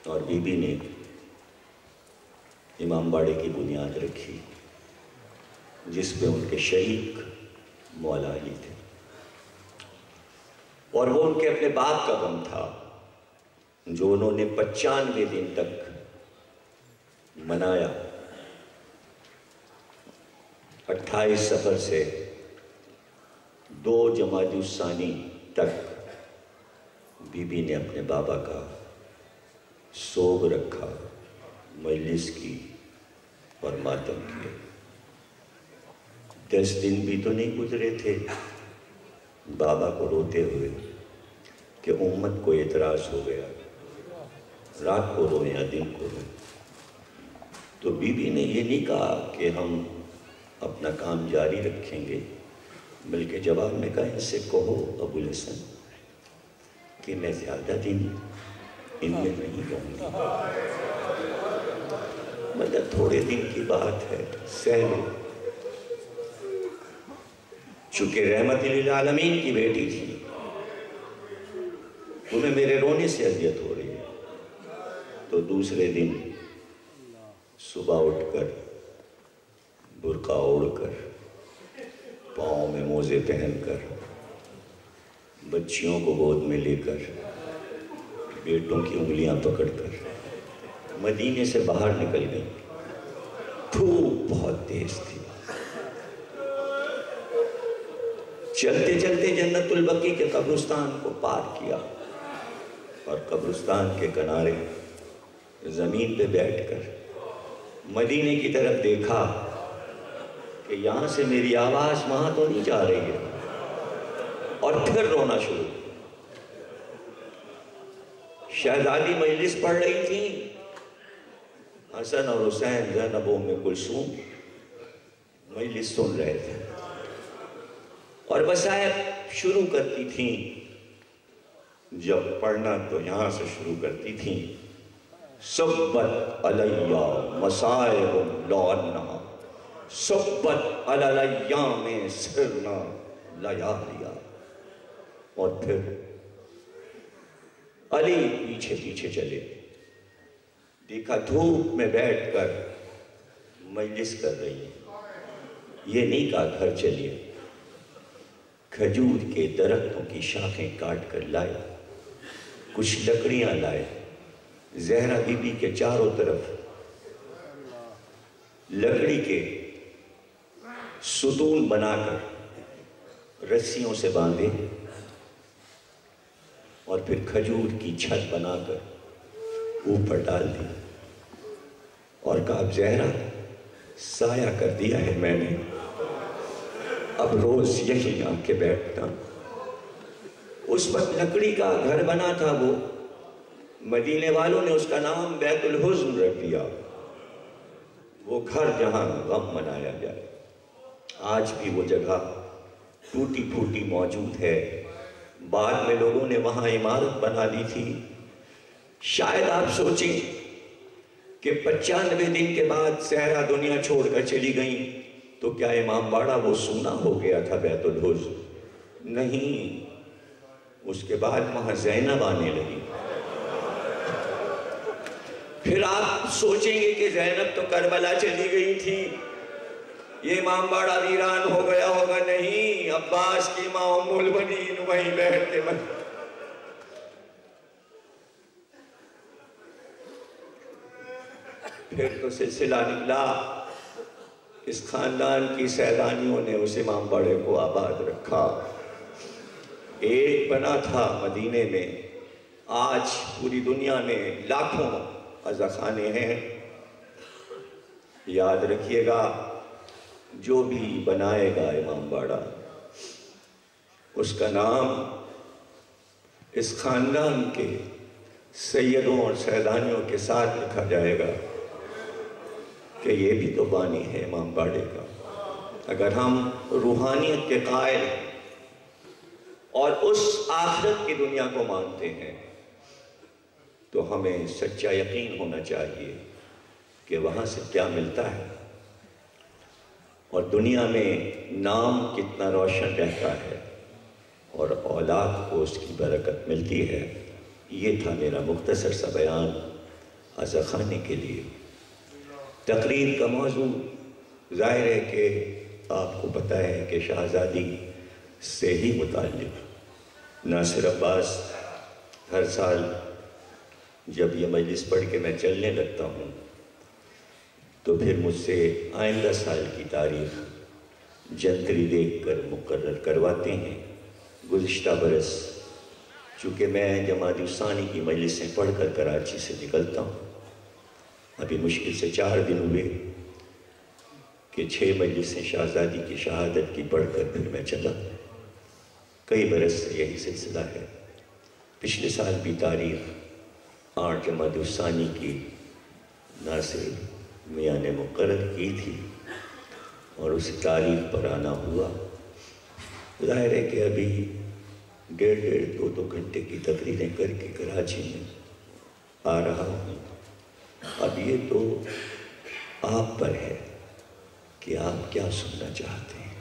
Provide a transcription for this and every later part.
اور be be نے امام باڑے کی بنیاد رکھی جس پہ ان کے شریک مولا علی تھے، اور وہ ان کے اپنے باپ کا غم تھا جو انہوں نے 95 دن تک منایا۔ 28 صفر سے 2 جمادی الثانی تک بی بی نے اپنے بابا کا سوگ رکھا، مجلس کی اور ماتم کیے۔ 10 دن بھی تو نہیں گزرے تھے بابا کو روتے ہوئے کہ امت کو اعتراض ہو گیا، رات کو روئیں یا دن کو روئیں۔ تو بی بی نے یہ نہیں کہا کہ ہم اپنا کام جاری رکھیں گے، بلکہ جواب میں کہا ان سے کہو ابو الحسن کہ میں زیادہ دن ان میں نہیں رہوں گی، مطلب تھوڑے دن کی بات ہے، سہ لو۔ چونکہ رحمت للعالمین کی بیٹی تھی، تمہیں میرے رونے سے اذیت ہو رہی ہے، تو دوسرے دن صبح اٹھ کر برقع اوڑھ کر پاؤں میں موزے پہن کر بچیوں کو گود میں لے کر بیٹوں کی انگلیاں پکڑ کر مدینے سے باہر نکل گئی۔ دھوپ بہت تیز تھی، چلتے چلتے جنت البقیع کے قبرستان کو پار کیا اور قبرستان کے کنارے زمین پہ بیٹھ کر مدینے کی طرف دیکھا کہ یہاں سے میری آواز وہاں تو نہیں جا رہی ہے، اور پھر رونا شروع۔ شہزادی مجلس پڑھ رہی تھی، حسن اور حسین زینب ام کلثوم مجلس سن رہے تھے اور وصائب شروع کرتی تھیں۔ جب پڑھنا تو یہاں سے شروع کرتی تھیں، صبت علیہ مصائب لعنہ صبت علی الایام سرنا لیالیا، اور پھر علی پیچھے پیچھے چلے، دیکھا دھوپ میں بیٹھ کر مجلس کر رہی ہے، یہ نہیں کہا گھر چلیے، کھجور کے درختوں کی شاخیں کاٹ کر لائے، کچھ لکڑیاں لائے، زہرا بی بی کے چاروں طرف لکڑی کے ستون بنا کر رسیوں سے باندھے اور پھر کھجور کی چھت بنا کر اوپر ڈال دی اور کہا زہرا سایہ کر دیا ہے میں نے، اب روز یہی آ کے بیٹھتا۔ اس وقت لکڑی کا گھر بنا تھا، وہ مدینے والوں نے اس کا نام بیت الحزن رکھ دیا، وہ گھر جہاں غم منایا جائے۔ آج بھی وہ جگہ ٹوٹی پھوٹی موجود ہے، بعد میں لوگوں نے وہاں عمارت بنا دی تھی۔ شاید آپ سوچیں کہ 95 دن کے بعد زہرا دنیا چھوڑ کر چلی گئیں تو کیا امام باڑہ وہ سونا ہو گیا تھا بیت الحزن؟ نہیں، اس کے بعد وہاں زینب آنے لگی۔ پھر آپ سوچیں گے کہ زینب تو کربلا چلی گئی تھی، یہ امام باڑہ ویران ہو گیا ہوگا۔ نہیں، عباس کی ماں ام البنین وہیں بیٹھ کے پھر تو سلسلہ نکلا، اس خاندان کی سیدانیوں نے اس امام باڑے کو آباد رکھا۔ ایک بنا تھا مدینے میں، آج پوری دنیا میں لاکھوں عزاخانے ہیں۔ یاد رکھیے گا، جو بھی بنائے گا امام باڑہ، اس کا نام اس خاندان کے سیدوں اور سیدانیوں کے ساتھ لکھا جائے گا کہ یہ بھی تو بانی ہے امام باڑے کا۔ اگر ہم روحانیت کے قائل ہیں اور اس آخرت کی دنیا کو مانتے ہیں تو ہمیں سچا یقین ہونا چاہیے کہ وہاں سے کیا ملتا ہے اور دنیا میں نام کتنا روشن رہتا ہے اور اولاد کو اس کی برکت ملتی ہے۔ یہ تھا میرا مختصر سا بیان۔ عزا خانے کے لیے۔ تقریر کا موضوع ظاہر ہے کہ آپ کو پتہ ہے کہ شہزادی سے ہی متعلق ناصر عباس ہر سال جب یہ مجلس پڑھ کے میں چلنے لگتا ہوں تو پھر مجھ سے آئندہ سال کی تاریخ جنتری دیکھ کر مقرر کرواتے ہیں۔ گزشتہ برس چونکہ میں جماعت ثانی کی مجلسیں پڑھ کر کراچی سے نکلتا ہوں، ابھی مشکل سے 4 دن ہوئے کہ 6 مجلسیں شہزادی کی شہادت کی پڑھ کر پھر میں چلا۔ کئی برس سے یہی سلسلہ ہے۔ پچھلے سال بھی تاریخ 8 جماعت ثانی کی ناصر میاں نے مقرر کی تھی اور اسی تاریخ پر آنا ہوا۔ ظاہر ہے کہ ابھی 1.5 2 گھنٹے کی تقریریں کر کے کراچی میں آ رہا ہوں۔ اب یہ تو آپ پر ہے کہ آپ کیا سننا چاہتے ہیں۔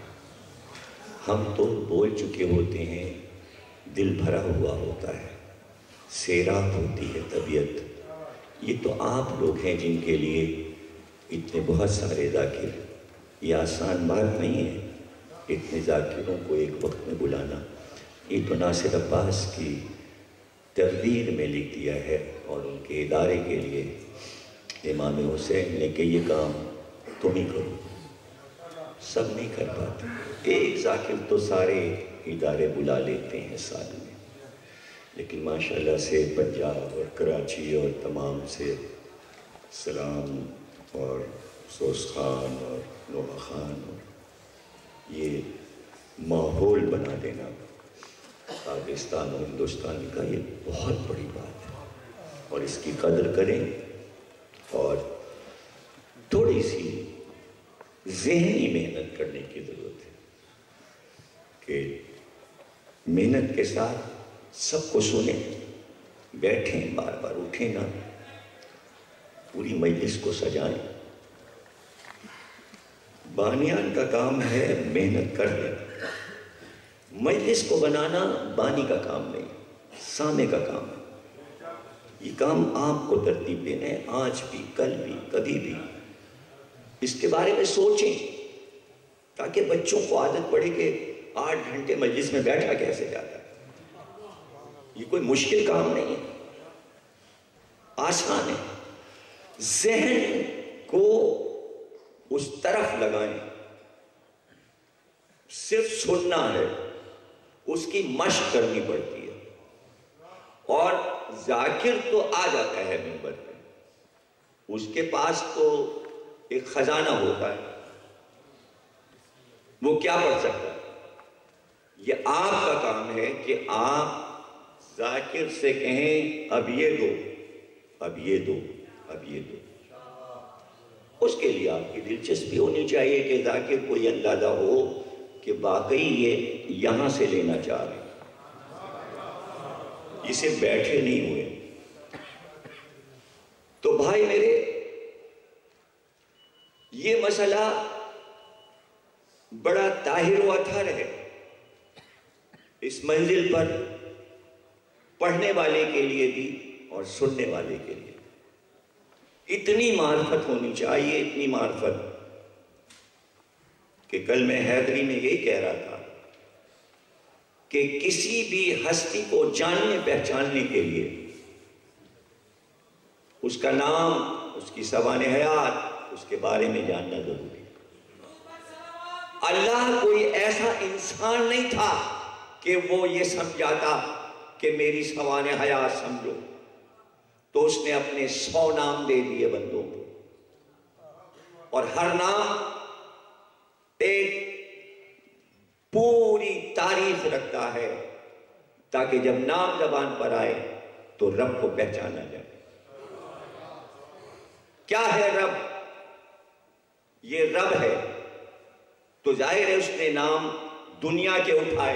ہم تو بول چکے ہوتے ہیں، دل بھرا ہوا ہوتا ہے، سیراب ہوتی ہے طبیعت۔ یہ تو آپ لوگ ہیں جن کے لیے اتنے بہت سارے ذاکر، یہ آسان بات نہیں ہے اتنے ذاکروں کو ایک وقت میں بلانا۔ یہ تو ناصر عباس کی تقدیر میں لکھ دیا ہے اور ان کے ادارے کے لیے امام حسین نے کہ یہ کام تم ہی کرو۔ سب نہیں کر پاتے، ایک ذاکر تو سارے ادارے بلا لیتے ہیں سال میں، لیکن ماشاءاللہ سے پنجاب اور کراچی اور تمام سے سلام اور سوس خان اور نوح خان اور یہ ماحول بنا دینا پاکستان اور ہندوستان کا، یہ بہت بڑی بات ہے اور اس کی قدر کریں۔ اور تھوڑی سی ذہنی محنت کرنے کی ضرورت ہے کہ محنت کے ساتھ سب کو سنیں، بیٹھیں، بار بار اٹھیں نہ، پوری مجلس کو سجائیں۔ بانیان کا کام ہے محنت کرنا، مجلس کو بنانا بانی کا کام نہیں، سامع کا کام ہے۔ یہ کام آپ کو ترتیب دینا ہے، آج بھی، کل بھی، کبھی بھی۔ اس کے بارے میں سوچیں تاکہ بچوں کو عادت پڑے کہ 8 گھنٹے مجلس میں بیٹھا کیسے جاتا ہے۔ یہ کوئی مشکل کام نہیں ہے، آسان ہے۔ ذہن کو اس طرف لگائیں، صرف سننا ہے، اس کی مشق کرنی پڑتی ہے۔ اور ذاکر تو آ جاتا ہے منبر پہ، اس کے پاس تو ایک خزانہ ہوتا ہے، وہ کیا پڑھ سکتا ہے۔ یہ آپ کا کام ہے کہ آپ ذاکر سے کہیں اب یہ دو، اب یہ دو، اب یہ دو۔ اس کے لیے آپ کی دلچسپی ہونی چاہیے کہ ذاکر کو یہ اندازہ ہو کہ واقعی یہ یہاں سے لینا چاہ رہے ہیں، اسے بیٹھے نہیں ہوئے۔ تو بھائی میرے، یہ مسئلہ بڑا طاہر و اطہر ہے۔ اس منزل پر پڑھنے والے کے لیے بھی اور سننے والے کے لیے اتنی معرفت ہونی چاہیے، اتنی معرفت کہ کل میں حیدری میں یہی کہہ رہا تھا کہ کسی بھی ہستی کو جاننے پہچاننے کے لیے اس کا نام، اس کی سوانح حیات، اس کے بارے میں جاننا ضروری ہے۔ اللہ کوئی ایسا انسان نہیں تھا کہ وہ یہ سمجھاتا کہ میری سوانح حیات سمجھو، تو اس نے اپنے 100 نام دے دیے بندوں کو، اور ہر نام ایک پوری تاریخ رکھتا ہے تاکہ جب نام زبان پر آئے تو رب کو پہچانا جائے۔ کیا ہے رب؟ یہ رب ہے تو ظاہر ہے اس نے نام دنیا کے اٹھائے۔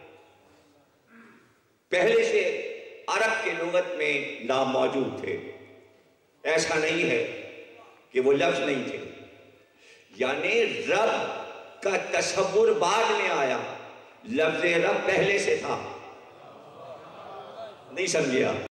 پہلے سے عرب کے لغت میں نام موجود تھے، ایسا نہیں ہے کہ وہ لفظ نہیں تھے، یعنی رب کا تصور بعد میں آیا، لفظ رب پہلے سے تھا۔ نہیں سمجھے آپ؟